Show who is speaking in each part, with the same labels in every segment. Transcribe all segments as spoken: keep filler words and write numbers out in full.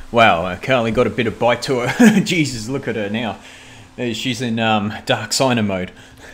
Speaker 1: Wow, uh, Carly got a bit of bite to her. Jesus, look at her now. Uh, She's in um, Dark Signer mode.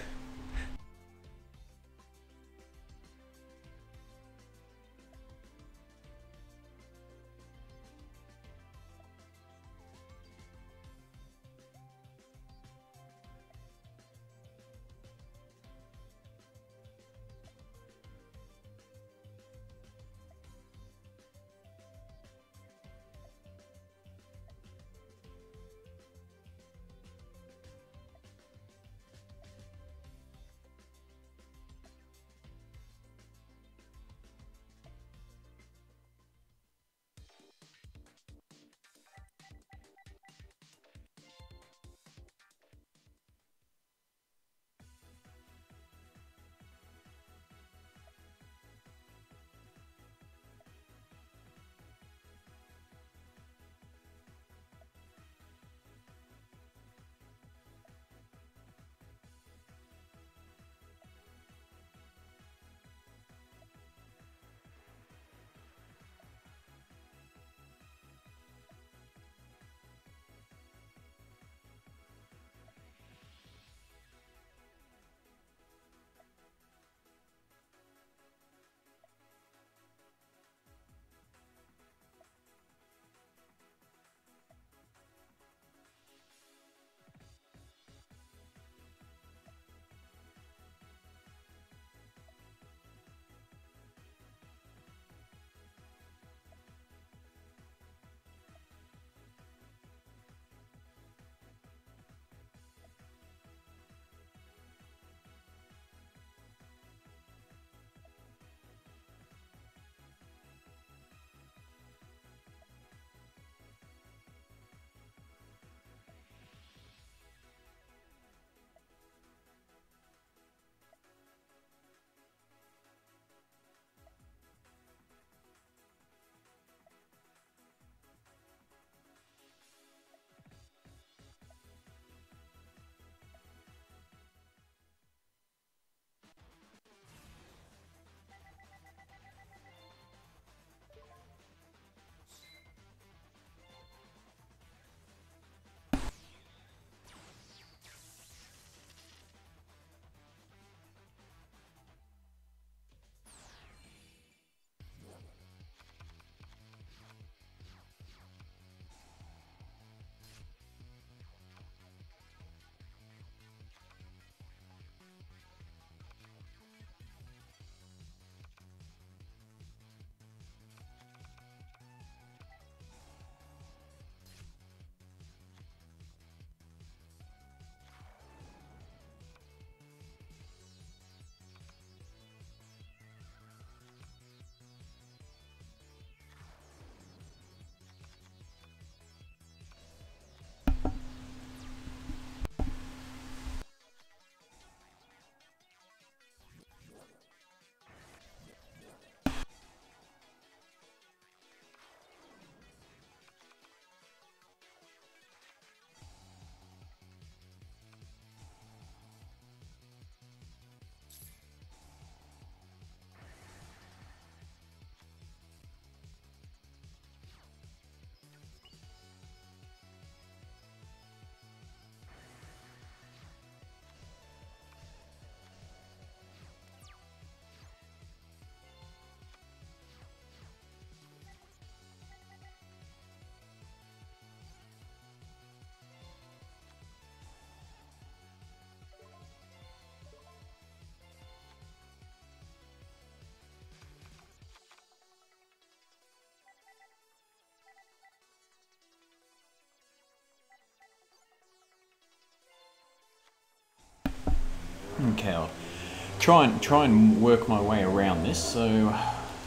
Speaker 1: Okay, I'll try and try and work my way around this. So,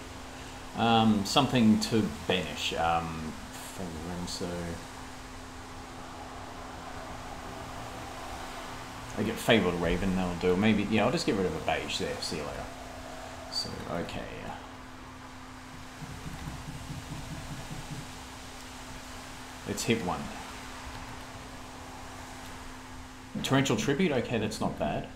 Speaker 1: um, something to banish. Um, so I get Fabled Raven. That'll do. Maybe yeah. I'll just get rid of a beige there. See you later. So okay. Let's hit one. Torrential Tribute. Okay, that's not bad.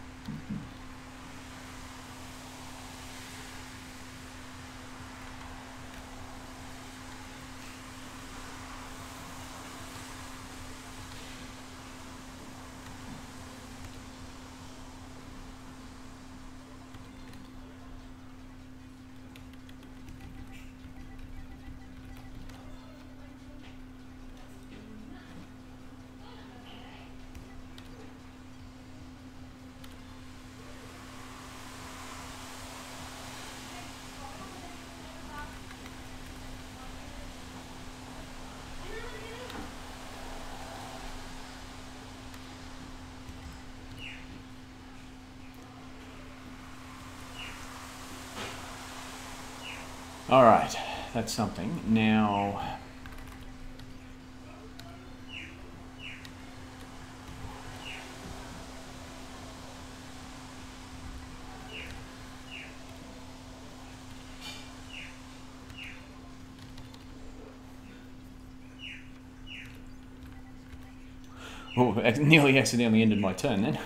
Speaker 1: Alright, that's something. Now... Oh, I nearly accidentally ended my turn then.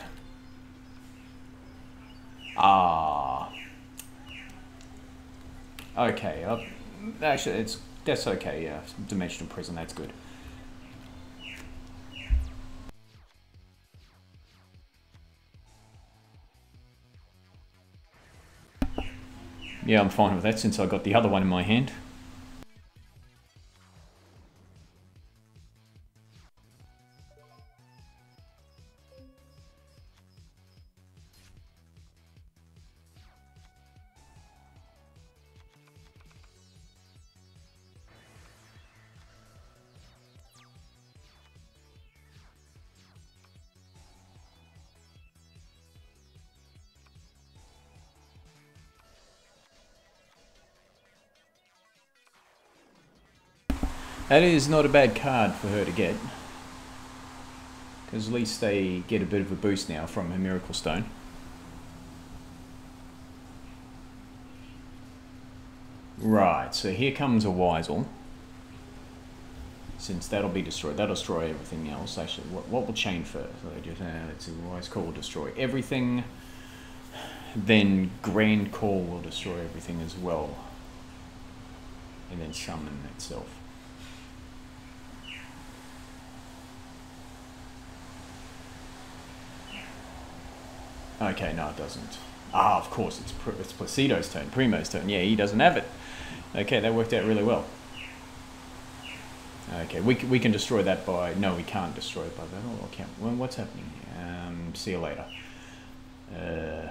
Speaker 1: Ah. Okay. Uh, actually, it's that's okay. Yeah, dimensional prison. That's good. Yeah, I'm fine with that since I got the other one in my hand. That is not a bad card for her to get. Because at least they get a bit of a boost now from her Miracle Stone. Right, so here comes a Wisel. Since that'll be destroyed, that'll destroy everything else. Actually, what, what will chain first? So just, uh, let's see, Wise Call will destroy everything. Then Grand Call will destroy everything as well. And then summon itself. Okay, no it doesn't. Ah, of course, it's, it's Placido's turn, Primo's turn. Yeah, he doesn't have it. Okay, that worked out really well. Okay, we, we can destroy that by... No, we can't destroy it by battle. Or can, well, what's happening? Um, see you later. Uh,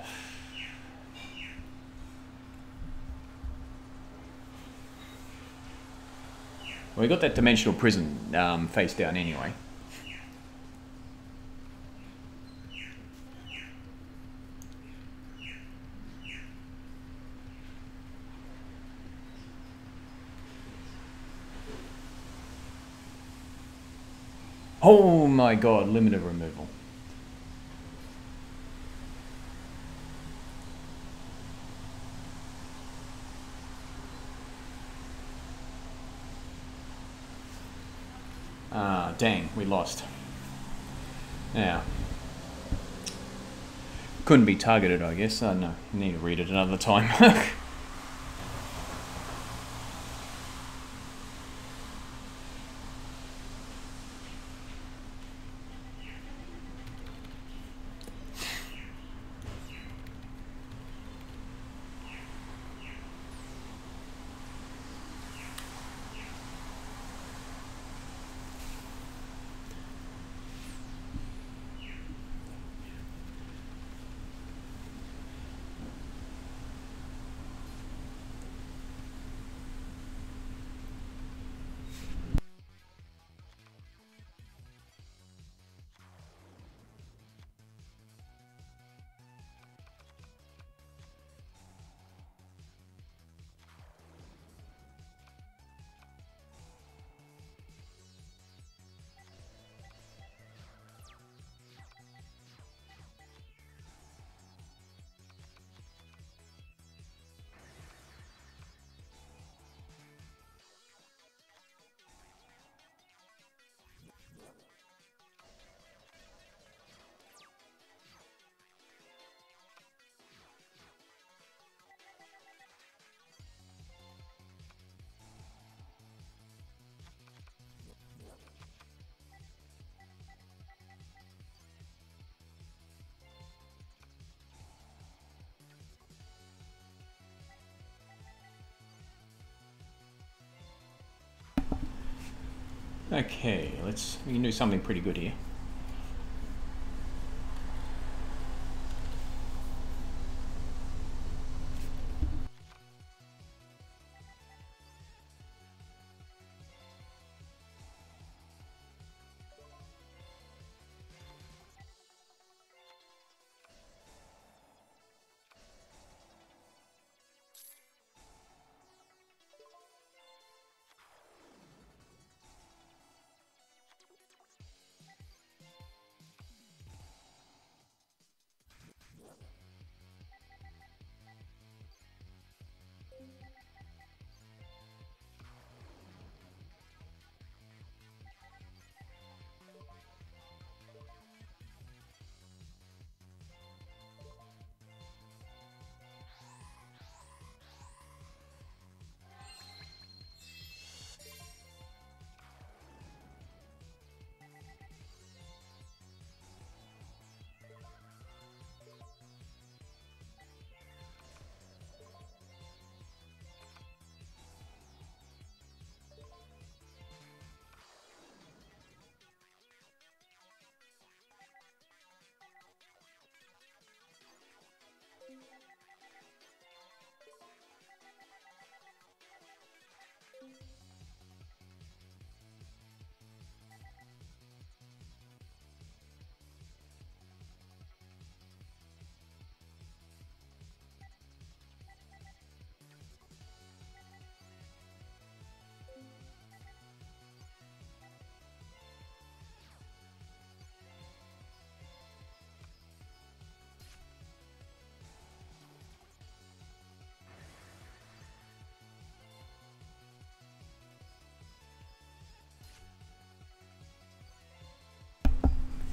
Speaker 1: well, we got that dimensional prison um, face down anyway. Oh my god, limited removal. Ah, dang, we lost. Yeah. Couldn't be targeted, I guess. Oh no, need to read it another time. Okay, let's, we can do something pretty good here.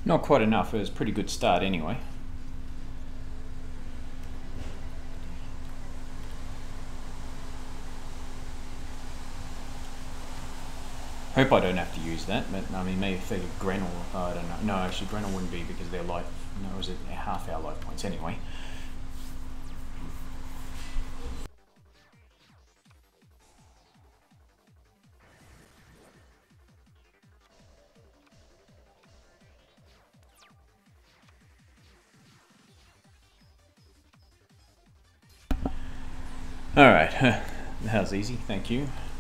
Speaker 1: Not quite enough, it was a pretty good start anyway. Hope I don't have to use that, but I mean, maybe if they get Grenell, oh, I don't know. No, actually, Grenell wouldn't be because their life, no, it was a half our life points anyway. Alright, that was easy, thank you.